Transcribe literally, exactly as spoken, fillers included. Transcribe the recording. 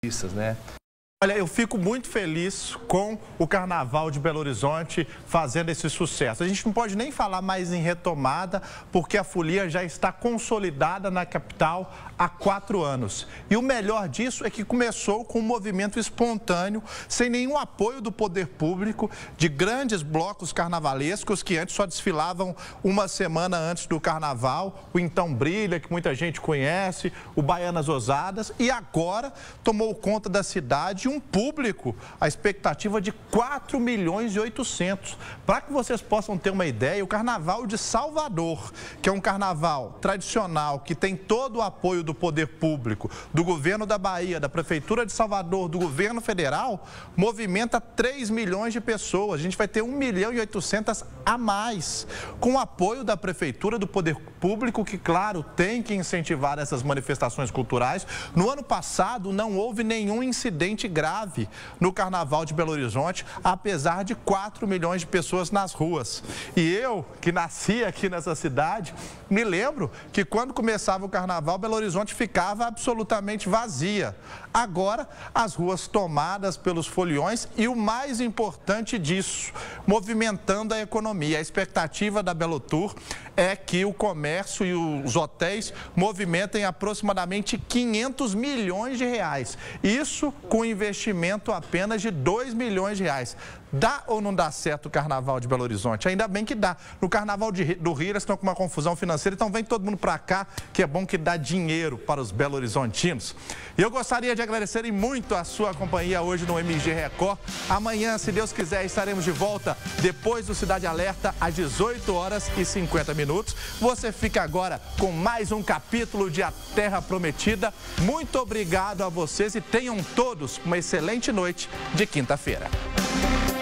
né? Olha, eu fico muito feliz com o Carnaval de Belo Horizonte fazendo esse sucesso. A gente não pode nem falar mais em retomada, porque a folia já está consolidada na capital há quatro anos. E o melhor disso é que começou com um movimento espontâneo, sem nenhum apoio do poder público, de grandes blocos carnavalescos que antes só desfilavam uma semana antes do Carnaval, o Então Brilha, que muita gente conhece, o Baianas Ousadas, e agora tomou conta da cidade um público, a expectativa de quatro milhões e oitocentos. Para que vocês possam ter uma ideia, o Carnaval de Salvador, que é um carnaval tradicional, que tem todo o apoio do poder público, do governo da Bahia, da Prefeitura de Salvador, do governo federal, movimenta três milhões de pessoas. A gente vai ter um milhão e oitocentos a mais, com o apoio da Prefeitura, do poder público, que, claro, tem que incentivar essas manifestações culturais. No ano passado, não houve nenhum incidente grave no Carnaval de Belo Horizonte, apesar de quatro milhões de pessoas nas ruas. E eu, que nasci aqui nessa cidade, me lembro que quando começava o Carnaval, Belo Horizonte ficava absolutamente vazia. Agora, as ruas tomadas pelos foliões e o mais importante disso, movimentando a economia. A expectativa da Belo Tour é que o comércio e os hotéis movimentem aproximadamente quinhentos milhões de reais. Isso com investimento apenas de dois milhões de reais. Dá ou não dá certo o Carnaval de Belo Horizonte? Ainda bem que dá. No Carnaval de, do Rio, eles estão com uma confusão financeira, então vem todo mundo para cá, que é bom que dá dinheiro para os belo-horizontinos. E eu gostaria de agradecer muito a sua companhia hoje no M G Record. Amanhã, se Deus quiser, estaremos de volta depois do Cidade Alerta, às dezoito horas e cinquenta minutos. Você fica agora com mais um capítulo de A Terra Prometida. Muito obrigado a vocês e tenham todos uma excelente noite de quinta-feira.